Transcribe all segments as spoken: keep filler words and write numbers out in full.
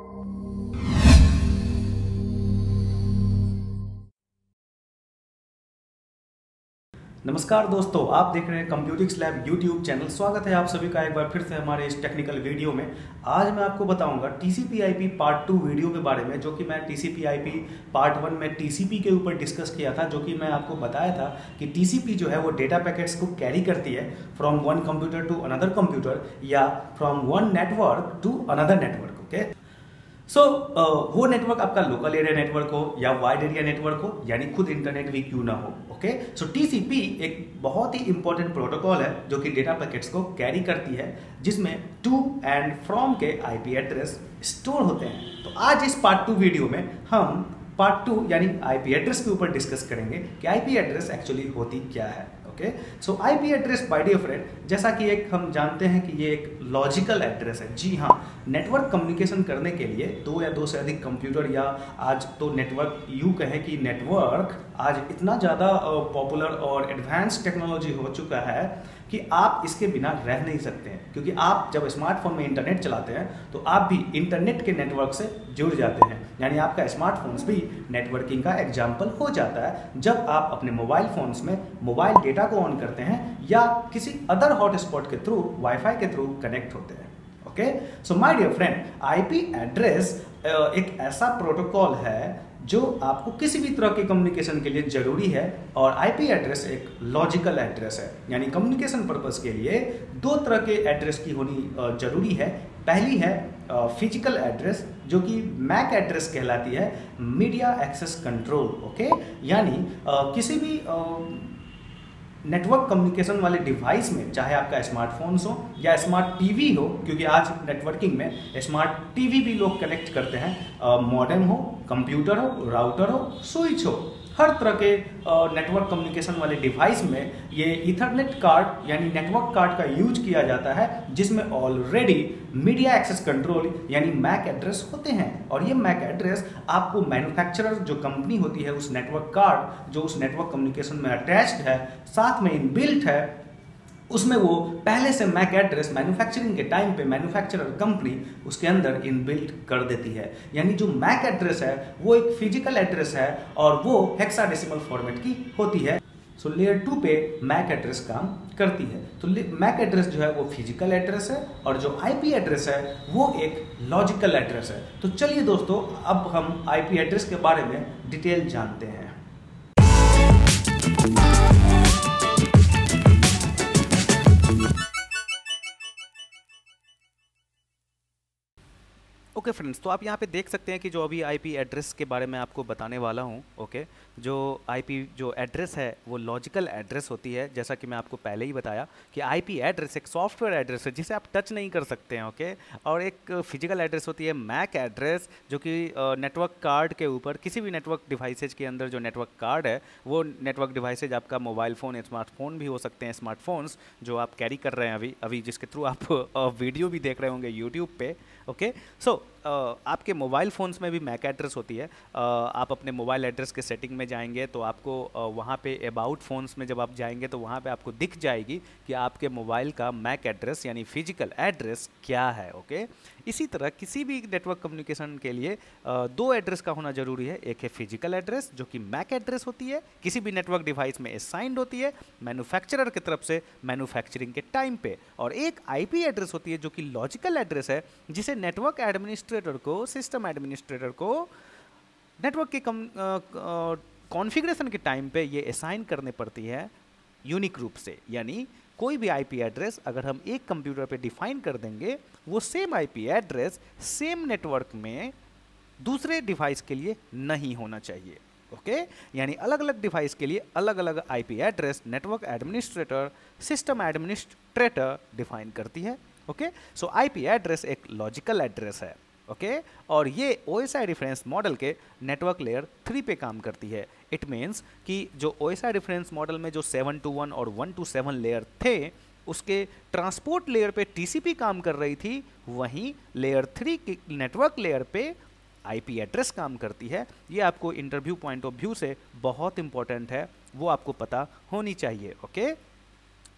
नमस्कार दोस्तों, आप देख रहे हैं कंप्यूटिक्स लैब यूट्यूब चैनल। स्वागत है आप सभी का एक बार फिर से हमारे इस टेक्निकल वीडियो में। आज मैं आपको बताऊंगा TCP IP part two video के बारे में, जो कि मैं टीसीपी आईपी पार्ट वन में टीसीपी के ऊपर डिस्कस किया था, जो कि मैं आपको बताया था कि टीसीपी जो है वो डेटा पैकेट्स को कैरी करती है from one computer to another computer या from one network to another network. Okay, so so, uh, वो नेटवर्क आपका लोकल एरिया नेटवर्क हो या वाइड एरिया नेटवर्क हो, यानी खुद इंटरनेट भी क्यों ना हो। ओके, सो टीसीपी एक बहुत ही इंपॉर्टेंट प्रोटोकॉल है जो कि डेटा पैकेट्स को कैरी करती है, जिसमें टू एंड फ्रॉम के आईपी एड्रेस स्टोर होते हैं। तो आज इस पार्ट टू वीडियो में हम पार्ट टू यानी आईपी एड्रेस के ऊपर डिस्कस करेंगे कि आईपी एड्रेस एक्चुअली होती क्या है। Okay, so IP address by dear friend, जैसा कि एक हम जानते हैं कि ये एक लॉजिकल एड्रेस है। जी हाँ, नेटवर्क कम्युनिकेशन करने के लिए दो या दो से अधिक कंप्यूटर, या आज तो नेटवर्क यूँ कहें कि नेटवर्क आज इतना ज़्यादा पॉपुलर और एडवांस टेक्नोलॉजी हो चुका है कि आप इसके बिना रह नहीं सकते हैं। क्योंकि आप जब स्मार्टफोन में इंटरनेट चलाते हैं तो आप भी इंटरनेट के नेटवर्क से जुड़ जाते हैं, यानी आपका स्मार्टफोन्स भी नेटवर्किंग का एग्जाम्पल हो जाता है जब आप अपने मोबाइल फोन्स में मोबाइल डेटा को ऑन करते हैं या किसी अदर हॉटस्पॉट के थ्रू, वाईफाई के थ्रू कनेक्ट होते हैं। Okay, so my dear friend, IP address एक ऐसा प्रोटोकॉल है जो आपको किसी भी तरह के कम्युनिकेशन के लिए जरूरी है, और आईपी एड्रेस एक लॉजिकल एड्रेस है, यानी कम्युनिकेशन पर्पस के लिए दो तरह के एड्रेस की होनी जरूरी है। पहली है फिजिकल एड्रेस, जो कि मैक एड्रेस कहलाती है, मीडिया एक्सेस कंट्रोल। ओके, यानी किसी भी नेटवर्क कम्युनिकेशन वाले डिवाइस में, चाहे आपका स्मार्टफोन्स हो या स्मार्ट टीवी हो, क्योंकि आज नेटवर्किंग में स्मार्ट टीवी भी लोग कनेक्ट करते हैं, मॉडेम हो, कंप्यूटर हो, राउटर हो, स्विच हो, हर तरह के नेटवर्क कम्युनिकेशन वाले डिवाइस में ये ईथरनेट कार्ड यानी नेटवर्क कार्ड का यूज किया जाता है, जिसमें ऑलरेडी मीडिया एक्सेस कंट्रोल यानी मैक एड्रेस होते हैं। और ये मैक एड्रेस आपको मैन्युफैक्चरर जो कंपनी होती है, उस नेटवर्क कार्ड जो उस नेटवर्क कम्युनिकेशन में अटैच्ड है, साथ में इनबिल्ट है, उसमें वो पहले से मैक एड्रेस मैन्युफैक्चरिंग के टाइम पे मैन्युफैक्चरर कंपनी उसके अंदर इनबिल्ट कर देती है। यानी जो मैक एड्रेस है वो एक फिजिकल एड्रेस है और वो हेक्साडेसिमल फॉर्मेट की होती है। सो लेयर टू पे मैक एड्रेस काम करती है। तो मैक एड्रेस जो है वो फिजिकल एड्रेस है और जो आईपी एड्रेस है वो एक लॉजिकल एड्रेस है। तो चलिए दोस्तों, अब हम आईपी एड्रेस के बारे में डिटेल जानते हैं। ओके फ्रेंड्स, तो आप यहाँ पे देख सकते हैं कि जो अभी आईपी एड्रेस के बारे में आपको बताने वाला हूँ। ओके, जो आईपी जो एड्रेस है वो लॉजिकल एड्रेस होती है, जैसा कि मैं आपको पहले ही बताया कि आईपी एड्रेस एक सॉफ्टवेयर एड्रेस है जिसे आप टच नहीं कर सकते हैं। ओके, और एक फिजिकल एड्रेस होती है मैक एड्रेस, जो कि नेटवर्क कार्ड के ऊपर किसी भी नेटवर्क डिवाइसेज के अंदर जो नेटवर्क कार्ड है, वो नेटवर्क डिवाइसेज आपका मोबाइल फ़ोन, स्मार्टफोन भी हो सकते हैं, स्मार्टफोन्स जो आप कैरी कर रहे हैं अभी अभी जिसके थ्रू आप वीडियो भी देख रहे होंगे यूट्यूब पे। ओके, सो uh, आपके मोबाइल फ़ोन्स में भी मैक एड्रेस होती है। uh, आप अपने मोबाइल एड्रेस के सेटिंग में जाएंगे तो आपको uh, वहाँ पे अबाउट फ़ोन्स में जब आप जाएंगे तो वहाँ पे आपको दिख जाएगी कि आपके मोबाइल का मैक एड्रेस यानी फिजिकल एड्रेस क्या है। ओके, इसी तरह किसी भी नेटवर्क कम्युनिकेशन के लिए uh, दो एड्रेस का होना जरूरी है। एक है फिजिकल एड्रेस जो कि मैक एड्रेस होती है, किसी भी नेटवर्क डिवाइस में असाइंड होती है मैन्युफैक्चरर की तरफ से मैन्युफैक्चरिंग के टाइम पे, और एक आईपी एड्रेस होती है जो कि लॉजिकल एड्रेस है, जिसे नेटवर्क एडमिनिस्ट्रेटर को, सिस्टम एडमिनिस्ट्रेटर को नेटवर्क के कॉन्फ़िगरेशन के टाइम पे ये असाइन करने पड़ती है यूनिक रूप से। यानी कोई भी आईपी एड्रेस अगर हम एक कंप्यूटर पे डिफाइन कर देंगे, वो same IP address same network में दूसरे डिवाइस के लिए नहीं होना चाहिए। ओके, यानी अलग अलग डिवाइस के लिए अलग अलग IP address network administrator, system administrator define करती है। ओके, सो आईपी एड्रेस एक लॉजिकल एड्रेस है। Okay okay? और ये ओएसआई रेफरेंस मॉडल के नेटवर्क लेयर थ्री पे काम करती है। इट मीन्स कि जो ओएसआई रेफरेंस मॉडल में जो सेवन टू वन और वन टू सेवन लेयर थे, उसके ट्रांसपोर्ट लेयर पे टीसीपी काम कर रही थी, वहीं लेयर थ्री की नेटवर्क लेयर पे आईपी एड्रेस काम करती है। ये आपको इंटरव्यू पॉइंट ऑफ व्यू से बहुत इंपॉर्टेंट है, वो आपको पता होनी चाहिए। Okay okay?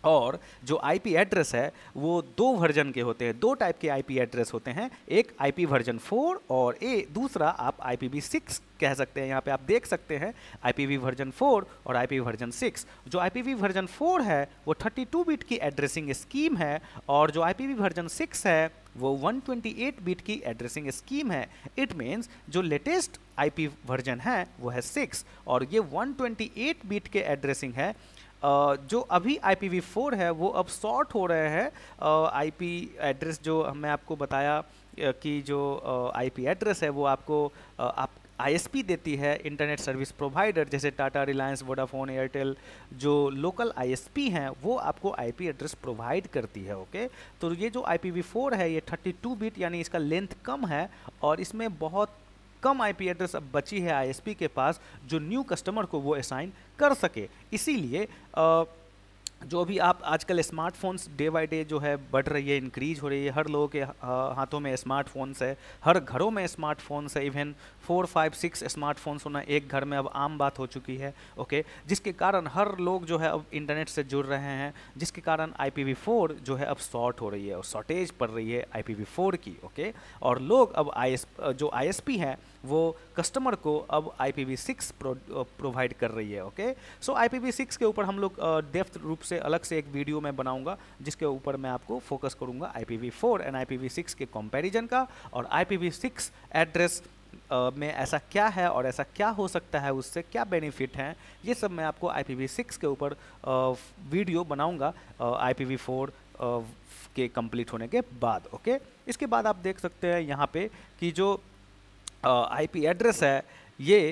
और जो आईपी एड्रेस है वो दो वर्जन के होते हैं, दो टाइप के आईपी एड्रेस होते हैं, एक आईपी वर्जन फोर और ए दूसरा आप आई पी वी सिक्स कह सकते हैं। यहाँ पे आप देख सकते हैं I P v version four और I P v version six. जो I P v version four है वो थर्टी टू बिट की एड्रेसिंग स्कीम है और जो I P v version six है वो वन ट्वेंटी एट बिट की एड्रेसिंग स्कीम है। इट मीन्स जो लेटेस्ट आईपी वर्जन है वो है सिक्स और ये वन ट्वेंटी एट बिट के एड्रेसिंग है। Uh, जो अभी आई पी वी फोर है वो अब सॉर्ट हो रहे हैं। आईपी एड्रेस जो मैं आपको बताया uh, कि जो आईपी uh, एड्रेस है वो आपको uh, आप आई एस पी देती है, इंटरनेट सर्विस प्रोवाइडर, जैसे टाटा, रिलायंस, वोडाफोन, एयरटेल, जो लोकल आई एस पी हैं वो आपको आईपी एड्रेस प्रोवाइड करती है। ओके, तो ये जो आई पी वी फोर है ये थर्टी टू बिट यानी इसका लेंथ कम है और इसमें बहुत कम आईपी एड्रेस अब बची है आईएसपी के पास जो न्यू कस्टमर को वो असाइन कर सके। इसीलिए जो भी आप आजकल स्मार्टफोन्स डे बाय डे जो है बढ़ रही है, इंक्रीज हो रही है, हर लोगों के हाथों में स्मार्टफोन्स है, हर घरों में स्मार्टफोन्स है, even four five six smartphones होना एक घर में अब आम बात हो चुकी है। ओके, जिसके कारण हर लोग जो है अब इंटरनेट से जुड़ रहे हैं, जिसके कारण आई पी वी फोर जो है अब शॉर्ट हो रही है और शॉर्टेज पड़ रही है आई पी वी फोर की। ओके, और लोग अब आई एस जो आई एस पी है वो कस्टमर को अब I P we six provide कर रही है। Okay, so I P we six के ऊपर हम लोग डेप्थ रूप से अलग से एक वीडियो मैं बनाऊंगा जिसके ऊपर मैं आपको फोकस करूंगा I P we four and I P we six के कंपैरिजन का, और I P we six address Uh, में ऐसा क्या है और ऐसा क्या हो सकता है, उससे क्या बेनिफिट हैं, ये सब मैं आपको आई पी वी सिक्स के ऊपर uh, वीडियो बनाऊंगा I P we four uh, के कंप्लीट होने के बाद। ओके, इसके बाद आप देख सकते हैं यहाँ पे कि जो आई पी एड्रेस है ये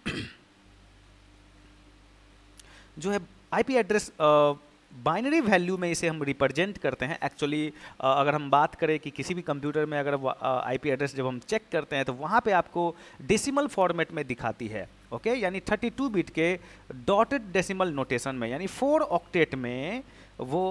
जो है I P address binary value में इसे हम रिप्रेजेंट करते हैं। एक्चुअली अगर हम बात करें कि किसी भी कंप्यूटर में अगर आईपी एड्रेस जब हम चेक करते हैं तो वहाँ पे आपको डेसिमल फॉर्मेट में दिखाती है। Okay okay? यानी थर्टी टू बिट के डॉटेड डेसिमल नोटेशन में, यानी फोर ऑक्टेट में वो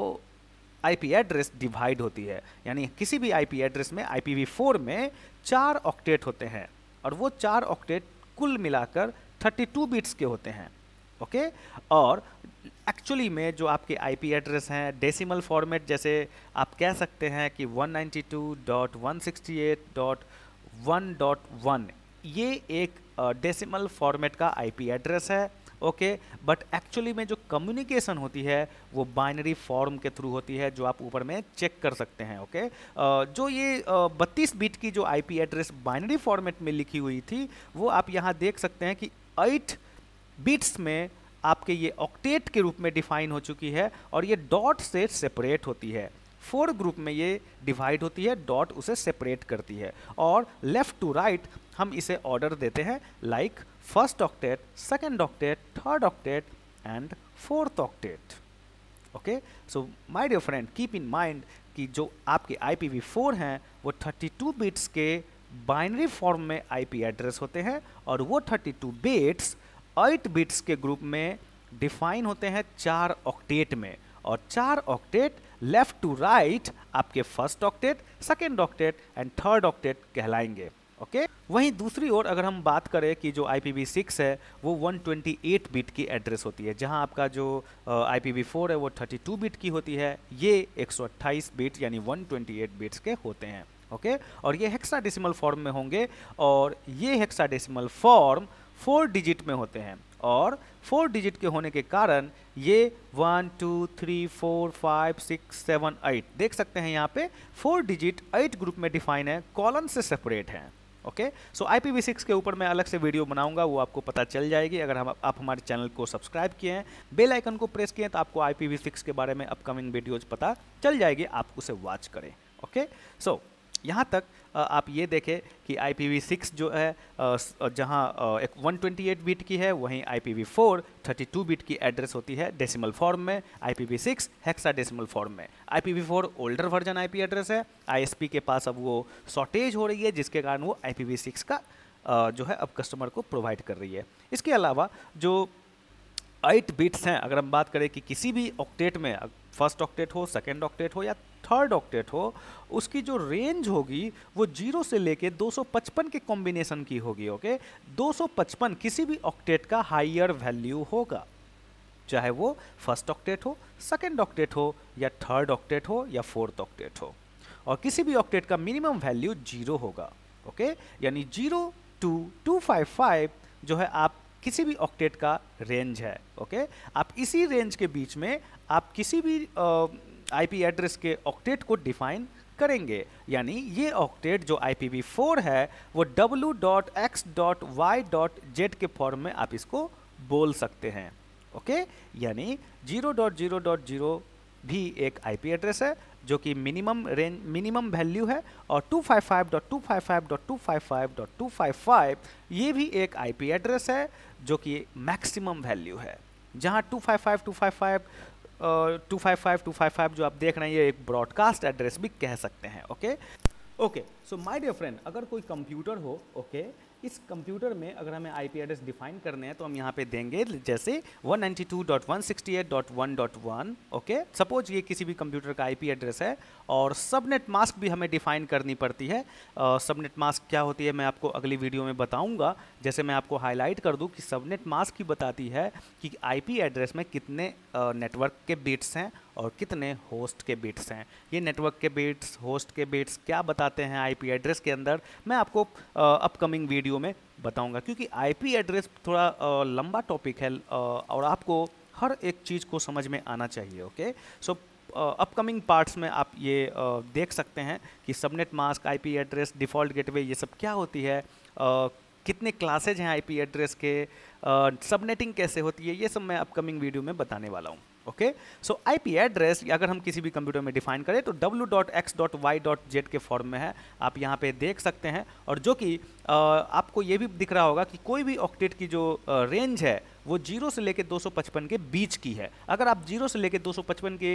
आईपी एड्रेस डिवाइड होती है। यानी किसी भी आईपी एड्रेस में आई पी वी फोर में चार ऑक्टेट होते हैं और वो चार ऑक्टेट कुल मिलाकर थर्टी टू बिट्स के होते हैं। Okay okay? और एक्चुअली में जो आपके आईपी एड्रेस हैं डेसिमल फॉर्मेट, जैसे आप कह सकते हैं कि one ninety two dot one sixty eight dot one dot one, ये एक डेसिमल फॉर्मेट का आईपी एड्रेस है। ओके, बट एक्चुअली में जो कम्युनिकेशन होती है वो बाइनरी फॉर्म के थ्रू होती है, जो आप ऊपर में चेक कर सकते हैं। ओके, uh, जो ये बत्तीस बिट की जो आईपी एड्रेस बाइनरी फॉर्मेट में लिखी हुई थी वो आप यहाँ देख सकते हैं कि एट बिट्स में आपके ये ऑक्टेट के रूप में डिफाइन हो चुकी है और ये डॉट से सेपरेट होती है। फोर ग्रुप में ये डिवाइड होती है, डॉट उसे सेपरेट करती है और लेफ्ट टू राइट हम इसे ऑर्डर देते हैं like first octet, second octet, third octet and fourth octet. Okay, so my dear friend keep in mind कि जो आपके आई पी वी फोर हैं वो थर्टी टू बिट्स के बाइनरी फॉर्म में आईपी एड्रेस होते हैं और वो thirty two bits eight bits के ग्रुप में डिफाइन होते हैं चार ऑक्टेट में, और चार ऑक्टेट लेफ्ट टू राइट आपके first octet, second octet and third octet कहलाएंगे। Okay okay? वहीं दूसरी ओर अगर हम बात करें कि जो आई पी वी सिक्स है वो वन ट्वेंटी एट बिट की एड्रेस होती है, जहां आपका जो आई पी वी फोर है वो थर्टी टू बिट की होती है, ये एक सौ अट्ठाईस बिट यानी वन ट्वेंटी एट बिट्स के होते हैं। Okay okay? और ये हेक्साडेसिमल फॉर्म में होंगे और ये हेक्साडेसिमल फॉर्म फोर डिजिट में होते हैं और फोर डिजिट के होने के कारण ये one two three four five six seven eight देख सकते हैं यहाँ पे फोर डिजिट एट ग्रुप में डिफाइन है, कॉलन से सेपरेट हैं। Okay, so I P we six के ऊपर मैं अलग से वीडियो बनाऊंगा, वो आपको पता चल जाएगी अगर हम आप हमारे चैनल को सब्सक्राइब किए हैं, बेल आइकन को प्रेस किए हैं तो आपको आई पी वी सिक्स के बारे में अपकमिंग वीडियोज पता चल जाएगी, आप उसे वॉच करें। ओके, सो यहाँ तक आप ये देखें कि आई पी वी सिक्स जो है जहाँ एक वन ट्वेंटी एट बिट की है, वहीं I P we four thirty two bit की एड्रेस होती है डेसिमल फॉर्म में, I P we six hexadecimal form में। I P we four older version I P address है, आई एस पी के पास अब वो शॉर्टेज हो रही है जिसके कारण वो आई पी वी सिक्स का जो है अब कस्टमर को प्रोवाइड कर रही है। इसके अलावा जो एट बिट्स हैं, अगर हम बात करें कि किसी भी ऑक्टेट में फर्स्ट ऑक्टेट हो, सेकेंड ऑक्टेट हो या थर्ड ऑक्टेट हो, उसकी जो रेंज होगी वो जीरो से लेके दो सौ पचपन के कॉम्बिनेशन की होगी। ओके, दो सौ पचपन किसी भी ऑक्टेट का हायर वैल्यू होगा। चाहे वो फर्स्ट ऑक्टेट हो, सेकेंड ऑक्टेट हो, या थर्ड ऑक्टेट हो, या फोर्थ ऑक्टेट हो। और किसी भी ऑक्टेट का मिनिमम वैल्यू जीरो होगा। ओके, यानी zero to two five five जो है आप किसी भी ऑक्टेट का रेंज है। ओके, आप इसी रेंज के बीच में आप किसी भी आईपी एड्रेस के ऑक्टेट को डिफाइन करेंगे। यानी ये ऑक्टेट जो आई पी वी फोर है वो W dot X dot Y dot Z के फॉर्म में आप इसको बोल सकते हैं। ओके, यानी zero dot zero dot zero भी एक आईपी एड्रेस है जो कि मिनिमम रेंज मिनिमम वैल्यू है, और two five five dot two five five dot two five five dot two five five ये भी एक आईपी एड्रेस है जो कि मैक्सिमम वैल्यू है। जहां two five five two five five two five five two five five जो आप देख रहे हैं ये एक ब्रॉडकास्ट एड्रेस भी कह सकते हैं। Okay okay so my dear friend, अगर कोई कंप्यूटर हो, ओके okay, इस कंप्यूटर में अगर हमें आईपी एड्रेस डिफाइन करने हैं तो हम यहाँ पे देंगे जैसे one ninety two dot one sixty eight dot one dot one. Okay, suppose ये किसी भी कंप्यूटर का आईपी एड्रेस है, और सबनेट मास्क भी हमें डिफाइन करनी पड़ती है। सबनेट मास्क क्या होती है मैं आपको अगली वीडियो में बताऊंगा। जैसे मैं आपको हाईलाइट कर दूं कि सबनेट मास्क ही बताती है कि आईपी एड्रेस में कितने नेटवर्क के बिट्स हैं और कितने होस्ट के बिट्स हैं। ये नेटवर्क के बिट्स, होस्ट के बिट्स क्या बताते हैं आईपी एड्रेस के अंदर, मैं आपको अपकमिंग वीडियो में बताऊंगा, क्योंकि आईपी एड्रेस थोड़ा आ, लंबा टॉपिक है आ, और आपको हर एक चीज़ को समझ में आना चाहिए। ओके, सो अपकमिंग पार्ट्स में आप ये आ, देख सकते हैं कि subnet mask, IP address, default gateway, ये सब क्या होती है, आ, कितने क्लासेज हैं आईपी एड्रेस के, सबनेटिंग कैसे होती है, ये सब मैं अपकमिंग वीडियो में बताने वाला हूँ। ओके, सो आईपी एड्रेस अगर हम किसी भी कंप्यूटर में डिफाइन करें तो W dot X dot Y dot Z के फॉर्म में है, आप यहाँ पे देख सकते हैं। और जो कि आपको ये भी दिख रहा होगा कि कोई भी ऑक्टेट की जो रेंज है वो जीरो से लेकर दो सौ पचपन के बीच की है। अगर आप जीरो से लेकर दो सौ पचपन के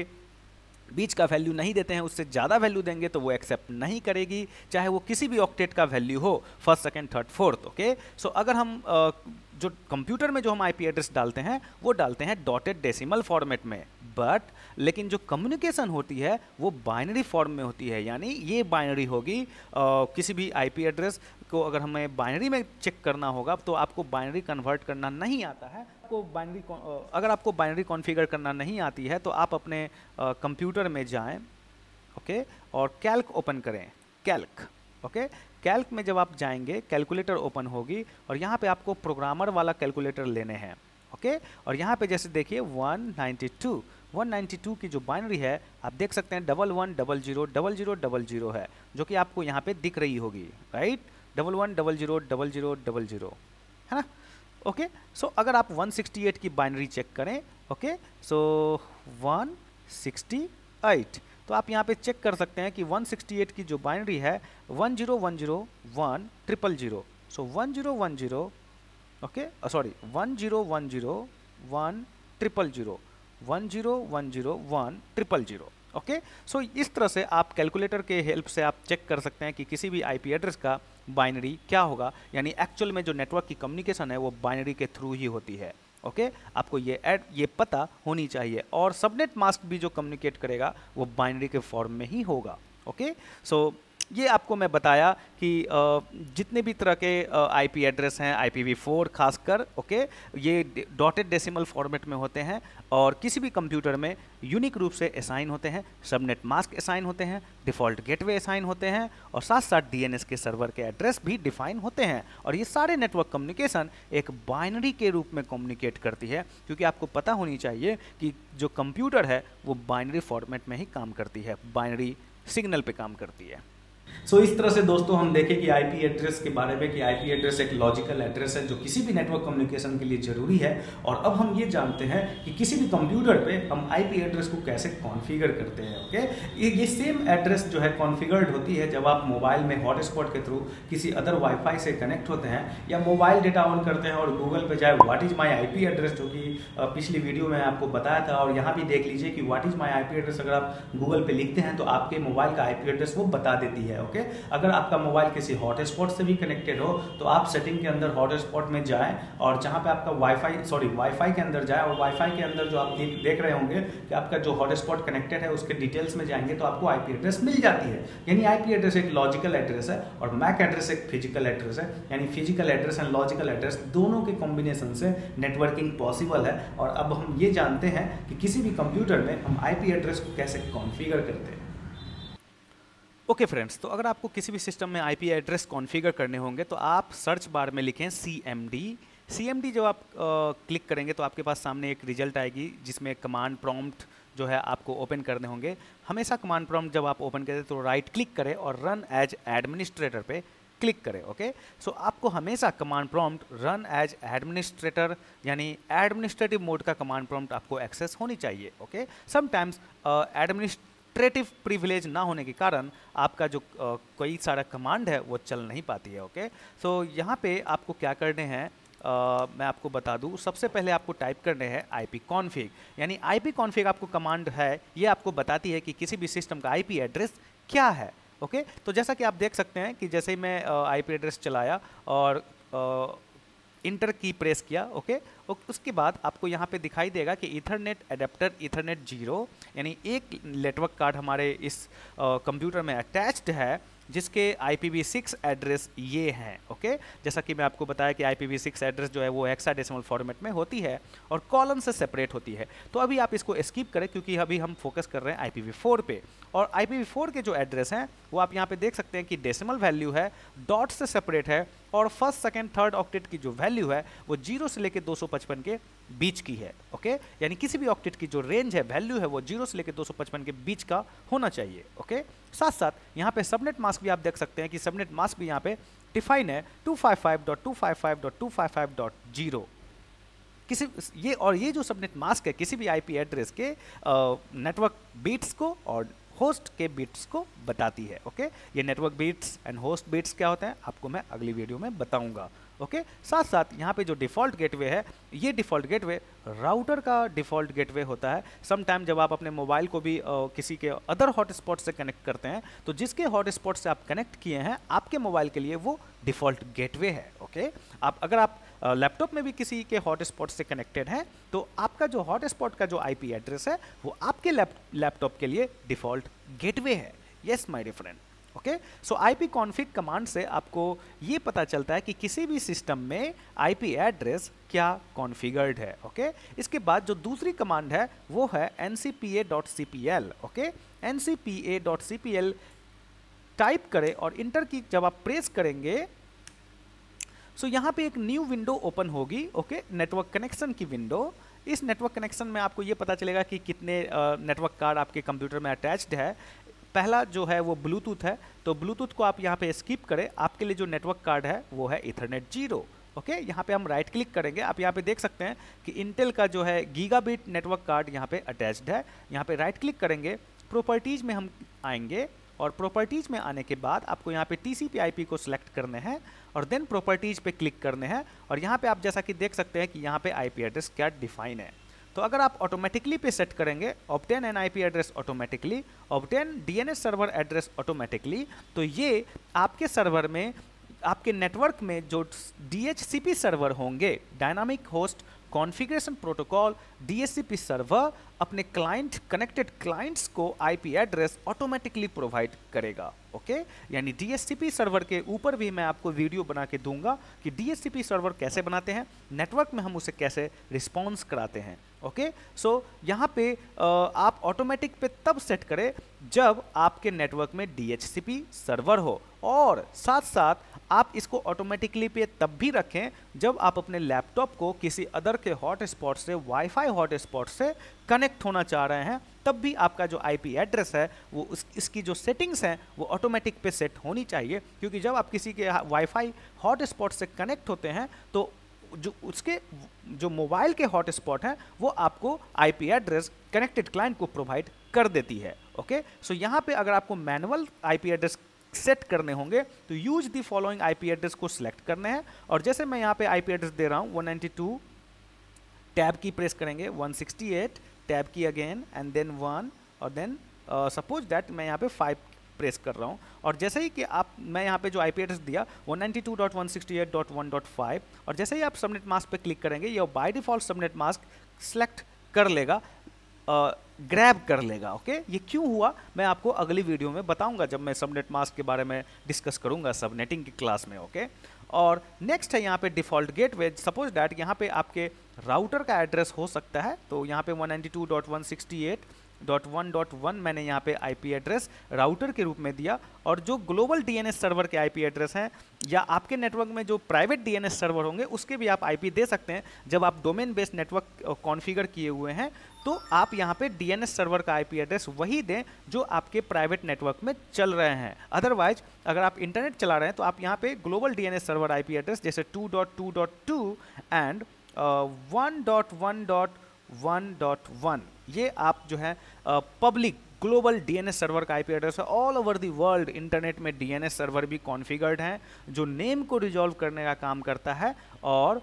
बीच का वैल्यू नहीं देते हैं, उससे ज़्यादा वैल्यू देंगे तो वो एक्सेप्ट नहीं करेगी, चाहे वो किसी भी ऑक्टेट का वैल्यू हो, first second third fourth. Okay, so अगर हम आ, जो कंप्यूटर में जो हम आईपी एड्रेस डालते हैं वो डालते हैं डॉटेड डेसिमल फॉर्मेट में, बट लेकिन जो कम्युनिकेशन होती है वो बाइनरी फॉर्म में होती है। यानी ये बाइनरी होगी, आ, किसी भी आईपी एड्रेस को अगर हमें बाइनरी में चेक करना होगा तो आपको बाइनरी कन्वर्ट करना नहीं आता है। आपको बाइनरी अगर आपको बाइनरी कॉन्फ़िगर करना नहीं आती है तो आप अपने कंप्यूटर में जाएं, ओके, और कैल्क ओपन करें, कैल्क। ओके, कैल्क में जब आप जाएंगे कैलकुलेटर ओपन होगी और यहाँ पे आपको प्रोग्रामर वाला कैलकुलेटर लेने हैं। ओके, और यहाँ पे जैसे देखिए one ninety two one ninety two की जो बाइनरी है आप देख सकते हैं double one double zero double zero double zero है, जो कि आपको यहाँ पे दिख रही होगी, right, double one double zero double zero double zero, है ना। ओके, सो अगर आप वन सिक्सटी एट की बाइनरी चेक करें, okay, so one sixty eight, तो आप यहाँ पे चेक कर सकते हैं कि वन सिक्सटी एट की जो बाइनरी है one zero one zero one triple zero, so one zero one zero, okay, sorry one zero one zero one triple zero, one zero one zero one triple zero. Okay, so इस तरह से आप calculator के help से आप check कर सकते हैं कि किसी भी आईपी एड्रेस का बाइनरी क्या होगा। यानी एक्चुअल में जो नेटवर्क की कम्युनिकेशन है वो बाइनरी के थ्रू ही होती है। ओके, आपको ये ऐड ये पता होनी चाहिए, और सबनेट मास्क भी जो कम्युनिकेट करेगा वो बाइनरी के फॉर्म में ही होगा। ओके, सो ये आपको मैं बताया कि जितने भी तरह के आईपी एड्रेस हैं, आई पी वी फोर खासकर, ओके, ये डॉटेड डेसिमल फॉर्मेट में होते हैं और किसी भी कंप्यूटर में यूनिक रूप से असाइन होते हैं, सबनेट मास्क असाइन होते हैं, डिफ़ॉल्ट गेटवे असाइन होते हैं, और साथ साथ डीएनएस के सर्वर के एड्रेस भी डिफाइन होते हैं। और ये सारे नेटवर्क कम्युनिकेशन एक बाइनरी के रूप में कम्युनिकेट करती है, क्योंकि आपको पता होनी चाहिए कि जो कंप्यूटर है वो बाइनरी फॉर्मेट में ही काम करती है, बाइनरी सिग्नल पे काम करती है। सो so, इस तरह से दोस्तों हम देखें कि आईपी एड्रेस के बारे में कि आईपी एड्रेस एक लॉजिकल एड्रेस है जो किसी भी नेटवर्क कम्युनिकेशन के लिए जरूरी है। और अब हम ये जानते हैं कि किसी भी कंप्यूटर पे हम आईपी एड्रेस को कैसे कॉन्फ़िगर करते हैं। ओके, ये ये सेम एड्रेस जो है कॉन्फ़िगर्ड होती है जब आप मोबाइल में हॉटस्पॉट के थ्रू किसी अदर वाईफाई से कनेक्ट होते हैं या मोबाइल डेटा ऑन करते हैं और गूगल पे जाए what is my IP address, जो कि पिछली वीडियो में आपको बताया था। और यहाँ भी देख लीजिए कि what is my IP address अगर आप गूगल पे लिखते हैं तो आपके मोबाइल का आईपी एड्रेस वो बता देती है। है। ओके, अगर आपका मोबाइल किसी हॉटस्पॉट से भी कनेक्टेड हो तो आप सेटिंग के अंदर हॉटस्पॉट में जाएं और जहां पे आपका वाईफाई सॉरी वाईफाई के अंदर जाए और वाईफाई के अंदर जो आप देख, देख रहे होंगे कि आपका जो हॉटस्पॉट कनेक्टेड है उसके डिटेल्स में जाएंगे तो आपको आईपी एड्रेस मिल जाती है। यानी आईपी एड्रेस एक लॉजिकल एड्रेस है और मैक एड्रेस एक फिजिकल एड्रेस है। यानी physical address and logical address दोनों के कॉम्बिनेशन से नेटवर्किंग पॉसिबल है। और अब हम ये जानते हैं कि किसी भी कंप्यूटर में हम आईपी एड्रेस को कैसे कॉन्फ़िगर करते हैं। ओके okay फ्रेंड्स, तो अगर आपको किसी भी सिस्टम में आईपी एड्रेस कॉन्फ़िगर करने होंगे तो आप सर्च बार में लिखें C M D. C M D जब आप क्लिक करेंगे तो आपके पास सामने एक रिजल्ट आएगी जिसमें कमांड प्रॉम्प्ट जो है आपको ओपन करने होंगे। हमेशा कमांड प्रॉम्प्ट जब आप ओपन करें तो राइट क्लिक करें और रन एज एडमिनिस्ट्रेटर पे क्लिक करें। ओके, सो आपको हमेशा command prompt run as administrator यानी एडमिनिस्ट्रेटिव मोड का कमांड प्रॉम्प्ट आपको एक्सेस होनी चाहिए। ओके, समटाइम्स एडमिनिस्ट्रेटिव प्रिविलेज ना होने के कारण आपका जो uh, कोई सारा कमांड है वो चल नहीं पाती है। ओके, सो यहाँ पे आपको क्या करने हैं Uh, मैं आपको बता दूं, सबसे पहले आपको टाइप करने हैं आईपी कॉन्फ़िग। यानी आईपी कॉन्फ़िग आपको कमांड है, ये आपको बताती है कि किसी भी सिस्टम का आईपी एड्रेस क्या है। ओके, तो जैसा कि आप देख सकते हैं कि जैसे ही मैं आईपी एड्रेस चलाया और इंटर की प्रेस किया, ओके, उसके बाद आपको यहाँ पे दिखाई देगा कि ईथरनेट एडेप्टर ईथरनेट जीरो यानी एक नेटवर्क कार्ड हमारे इस कंप्यूटर में अटैच्ड है जिसके I P we six address ये हैं। ओके, जैसा कि मैं आपको बताया कि I P we six address जो है वो हेक्साडेसिमल फॉर्मेट में होती है और कॉलम से सेपरेट होती है। तो अभी आप इसको स्किप करें क्योंकि अभी हम फोकस कर रहे हैं आई पी वी फोर पे। और आई पी वी फोर के जो एड्रेस हैं वो आप यहाँ पे देख सकते हैं कि डेसिमल वैल्यू है, डॉट से सेपरेट है और फर्स्ट सेकेंड थर्ड ऑक्टेट की जो वैल्यू है वो जीरो से लेकर दो सौ पचपन के बीच की है। ओके, यानी किसी भी ऑक्टेट की जो रेंज है, वैल्यू है, वो जीरो से लेकर दो सौ पचपन के बीच का होना चाहिए। ओके, साथ साथ यहाँ पे सबनेट मास्क भी आप देख सकते हैं कि सबनेट मास्क भी यहाँ पे डिफाइन है two five five dot two five five dot two five five dot zero. किसी ये और ये जो सबनेट मास्क है किसी भी आईपी एड्रेस के नेटवर्क बीट्स को और होस्ट के बिट्स को बताती है। ओके, ये network bits and host bits क्या होते हैं आपको मैं अगली वीडियो में बताऊंगा। ओके, साथ साथ यहाँ पे जो डिफ़ॉल्ट गेटवे है, ये डिफ़ॉल्ट गेटवे राउटर का डिफ़ॉल्ट गेटवे होता है। सम टाइम जब आप अपने मोबाइल को भी आ, किसी के अदर हॉटस्पॉट से कनेक्ट करते हैं तो जिसके हॉटस्पॉट से आप कनेक्ट किए हैं आपके मोबाइल के लिए वो डिफ़ॉल्ट गेटवे है। ओके, आप अगर आप लैपटॉप में भी किसी के हॉटस्पॉट से कनेक्टेड हैं तो आपका जो हॉटस्पॉट का जो आईपी एड्रेस है वो आपके लैपटॉप के लिए डिफ़ॉल्ट गेटवे है। Yes my dear friend. Okay, so IP config command से आपको ये पता चलता है कि किसी भी सिस्टम में आईपी एड्रेस क्या कॉन्फ़िगर्ड है। Okay okay? इसके बाद जो दूसरी कमांड है वो है N C P A dot C P L. Okay, N C P A dot C P L type करें और इंटर की जब आप प्रेस करेंगे सो so यहाँ पे एक न्यू विंडो ओपन होगी। ओके, नेटवर्क कनेक्शन की विंडो। इस नेटवर्क कनेक्शन में आपको ये पता चलेगा कि कितने नेटवर्क कार्ड आपके कंप्यूटर में अटैच्ड है। पहला जो है वो ब्लूटूथ है, तो ब्लूटूथ को आप यहाँ पे स्किप करें। आपके लिए जो नेटवर्क कार्ड है वो है ईथरनेट जीरो। ओके, यहाँ पे हम राइट क्लिक करेंगे। आप यहाँ पे देख सकते हैं कि इंटेल का जो है गीगाबिट नेटवर्क कार्ड यहाँ पे अटैच्ड है। यहाँ पे राइट क्लिक करेंगे, प्रॉपर्टीज में हम आएंगे और प्रॉपर्टीज में आने के बाद आपको यहाँ पे टीसीपी आईपी को सिलेक्ट करने हैं और देन प्रॉपर्टीज पे क्लिक करने हैं। और यहाँ पे आप जैसा कि देख सकते हैं कि यहाँ पे आईपी एड्रेस क्या डिफाइन है। तो अगर आप ऑटोमेटिकली पे सेट करेंगे obtain an IP address automatically, obtain DNS server address automatically, तो ये आपके सर्वर में आपके नेटवर्क में जो डीएचसीपी सर्वर होंगे, dynamic host configuration protocol DHCP server, अपने क्लाइंट कनेक्टेड क्लाइंट्स को आईपी एड्रेस ऑटोमेटिकली प्रोवाइड करेगा। ओके, यानी डीएचसीपी सर्वर के ऊपर भी मैं आपको वीडियो बना के दूंगा कि डीएचसीपी सर्वर कैसे बनाते हैं, नेटवर्क में हम उसे कैसे रिस्पॉन्स कराते हैं। ओके, सो यहाँ पे आप ऑटोमेटिक पे तब सेट करें जब आपके नेटवर्क में डीएचसीपी सर्वर हो, और साथ साथ आप इसको ऑटोमेटिकली पे तब भी रखें जब आप अपने लैपटॉप को किसी अदर के हॉटस्पॉट से, वाईफाई हॉटस्पॉट से कनेक्ट होना चाह रहे हैं, तब भी आपका जो आईपी एड्रेस है वो उस इसकी जो सेटिंग्स हैं वो ऑटोमेटिक पे सेट होनी चाहिए। क्योंकि जब आप किसी के वाईफाई हॉटस्पॉट से कनेक्ट होते हैं तो जो उसके जो मोबाइल के हॉटस्पॉट हैं वो आपको आईपी एड्रेस कनेक्टेड क्लाइंट को प्रोवाइड कर देती है। ओके, सो यहाँ पे अगर आपको मैनुअल आईपी एड्रेस सेट करने होंगे तो use the following IP address को सिलेक्ट करने हैं। और जैसे मैं यहाँ पे आईपी एड्रेस दे रहा हूँ वन नाइंटी टू, टैब की प्रेस करेंगे, वन सिक्सटी एट, टैब की अगेन एंड देन वन, और देन सपोज दैट मैं यहाँ पे फाइव प्रेस कर रहा हूँ और जैसे ही कि आप मैं यहाँ पे जो आईपी एड्रेस दिया one ninety two dot one sixty eight dot one dot five और जैसे ही आप सबनेट मास्क पे क्लिक करेंगे ये by default subnet mask select कर लेगा, ग्रैब कर लेगा। ओके, ये क्यों हुआ मैं आपको अगली वीडियो में बताऊंगा जब मैं सबनेट मास्क के बारे में डिस्कस करूंगा सबनेटिंग की क्लास में। ओके, और नेक्स्ट है यहाँ पे डिफ़ॉल्ट गेटवे। सपोज डैट यहाँ पे आपके राउटर का एड्रेस हो सकता है, तो यहाँ पे one ninety two dot one sixty eight dot one dot one मैंने यहाँ पे आईपी एड्रेस राउटर के रूप में दिया और जो ग्लोबल डीएनएस सर्वर के आईपी एड्रेस हैं या आपके नेटवर्क में जो प्राइवेट डीएनएस सर्वर होंगे उसके भी आप आईपी दे सकते हैं। जब आप डोमेन बेस्ड नेटवर्क कॉन्फ़िगर किए हुए हैं तो आप यहाँ पे डीएनएस सर्वर का आईपी एड्रेस वही दें जो आपके प्राइवेट नेटवर्क में चल रहे हैं। अदरवाइज अगर आप इंटरनेट चला रहे हैं तो आप यहाँ पे global DNS server IP address जैसे two dot two dot two and one dot one dot one dot one ये आप जो है पब्लिक ग्लोबल डीएनएस सर्वर का आईपी एड्रेस है। All over the world internet में डीएनएस सर्वर भी configured हैं जो नेम को रिजॉल्व करने का काम करता है और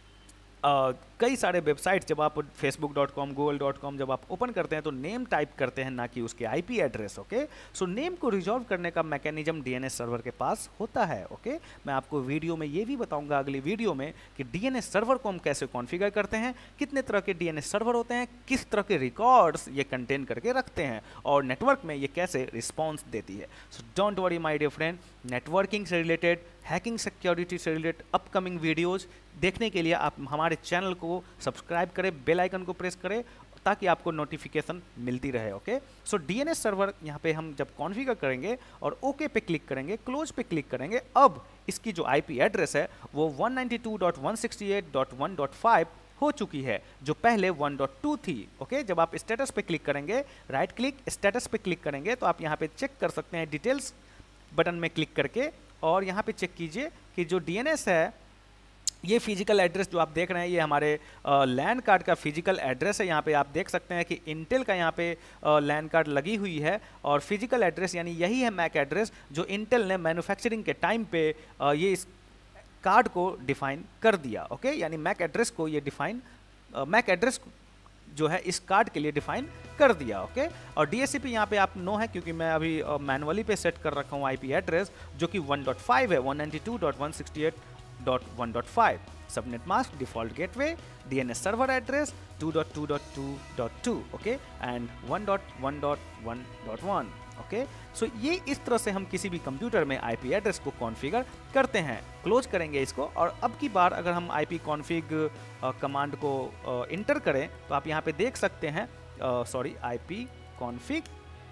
Uh, कई सारे वेबसाइट जब आप Facebook dot com Google dot com जब आप ओपन करते हैं तो नेम टाइप करते हैं ना कि उसके IP address. Okay, so name को रिजॉल्व करने का मैकेनिज्म डीएनएस सर्वर के पास होता है। Okay okay? मैं आपको वीडियो में ये भी बताऊंगा अगली वीडियो में कि डीएनएस सर्वर को हम कैसे कॉन्फ़िगर करते हैं, कितने तरह के डीएनएस सर्वर होते हैं, किस तरह के रिकॉर्ड्स ये कंटेन करके रखते हैं और नेटवर्क में ये कैसे रिस्पॉन्स देती है। So don't worry my dear friend, networking से रिलेटेड, हैकिंग सिक्योरिटी से रिलेटेड अपकमिंग वीडियोज़ देखने के लिए आप हमारे चैनल को सब्सक्राइब करें, बेल आइकन को प्रेस करें ताकि आपको नोटिफिकेशन मिलती रहे। ओके, सो डीएनएस सर्वर यहाँ पे हम जब कॉन्फ़िगर करेंगे और ओके पे क्लिक करेंगे, क्लोज पे क्लिक करेंगे, अब इसकी जो आईपी एड्रेस है वो one ninety two dot one sixty eight dot one dot five हो चुकी है जो पहले वन डॉट टू थी। ओके, जब आप स्टेटस पे क्लिक करेंगे, राइट क्लिक स्टेटस पे क्लिक करेंगे तो आप यहाँ पे चेक कर सकते हैं डिटेल्स बटन में क्लिक करके और यहाँ पे चेक कीजिए कि जो डीएनएस है ये फिजिकल एड्रेस जो आप देख रहे हैं ये हमारे लैंड कार्ड का फिजिकल एड्रेस है। यहाँ पे आप देख सकते हैं कि इंटेल का यहाँ पे लैंड कार्ड लगी हुई है और फिजिकल एड्रेस यानी यही है मैक एड्रेस जो इंटेल ने मैन्युफैक्चरिंग के टाइम पे आ, ये इस कार्ड को डिफाइन कर दिया। ओके, यानी मैक एड्रेस को ये डिफाइन मैक एड्रेस जो है इस कार्ड के लिए डिफाइन कर दिया। ओके, और डीएचसीपी यहाँ पे आप नो है क्योंकि मैं अभी मैनुअली पे सेट कर रखा हूँ आईपी एड्रेस जो कि वन डॉट फाइव है, one ninety two dot one sixty eight dot one dot five. Subnet mask default gateway, DNS server address two dot two dot two dot two okay and one dot one dot one dot one. Okay, so ये इस तरह से हम किसी भी computer में IP address को configure करते हैं। क्लोज करेंगे इसको और अब की बार अगर हम आईपी कॉन्फ़िग कमांड को इंटर करें तो आप यहाँ पे देख सकते हैं सॉरी आईपी कॉन्फ़िग,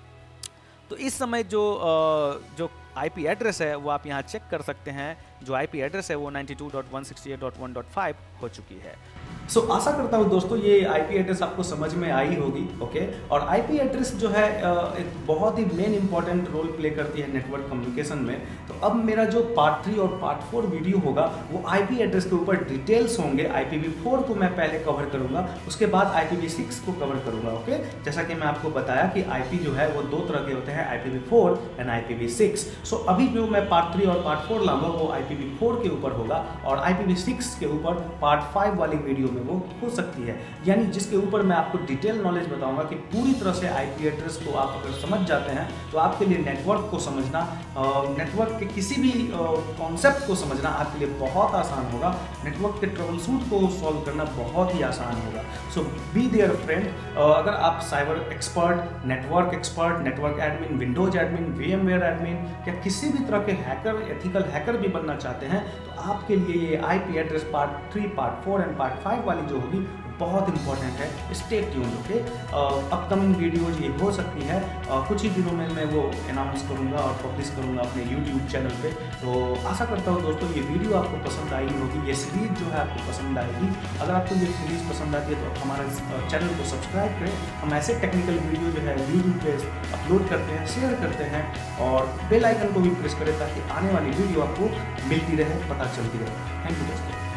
तो इस समय जो जो आईपी एड्रेस है वो आप यहाँ चेक कर सकते हैं। जो आईपी एड्रेस है वो ninety two dot one sixty eight dot one dot five हो चुकी है। सो so, आशा करता हूँ दोस्तों ये आईपी एड्रेस आपको समझ में आई होगी। ओके, और आईपी एड्रेस जो है एक बहुत ही मेन इंपॉर्टेंट रोल प्ले करती है नेटवर्क कम्युनिकेशन में। तो अब मेरा जो पार्ट थ्री और पार्ट फोर वीडियो होगा वो आईपी एड्रेस के ऊपर डिटेल्स होंगे। आईपीवी फोर को मैं पहले कवर करूंगा, उसके बाद आईपीवी सिक्स को कवर करूंगा। ओके, जैसा कि मैं आपको बताया कि आईपी जो है वो दो तरह के होते हैं, IPv four and IPv six. So अभी जो मैं पार्ट थ्री और पार्ट फोर लाऊंगा वो आईपीवी फोर के ऊपर होगा और आईपीवी सिक्स के ऊपर पार्ट फाइव वाली वीडियो में वो हो सकती है। यानी जिसके ऊपर मैं आपको डिटेल नॉलेज बताऊंगा कि पूरी तरह से आईपी एड्रेस को आप अगर समझ जाते हैं तो आपके लिए नेटवर्क को समझना, नेटवर्क के किसी भी कॉन्सेप्ट को समझना आपके लिए बहुत आसान होगा। नेटवर्क के ट्रबल शूट को सॉल्व करना बहुत ही आसान होगा। सो बी देयर फ्रेंड, अगर आप cyber expert, network expert, network admin, Windows admin, VMware admin या किसी भी तरह के हैकर, एथिकल हैकर भी बनना चाहते हैं तो आपके लिए ये IP address part three, part four and part five वाली जो होगी बहुत इंपॉर्टेंट है। Stay tuned. Okay, upcoming videos ये हो सकती है, uh, कुछ ही दिनों में मैं वो अनाउंस करूंगा और पब्लिश करूंगा अपने यूट्यूब चैनल पे। तो आशा करता हूँ दोस्तों ये वीडियो आपको पसंद आई होगी, ये सीरीज जो है आपको पसंद आएगी। अगर आपको ये सीरीज पसंद आती है तो हमारे चैनल को सब्सक्राइब करें। हम ऐसे टेक्निकल वीडियो जो है यूट्यूब पे अपलोड करते हैं, शेयर करते हैं और बेल आइकन को भी प्रेस करें ताकि आने वाली वीडियो आपको मिलती रहे, पता चलती रहे। थैंक यू दोस्तों।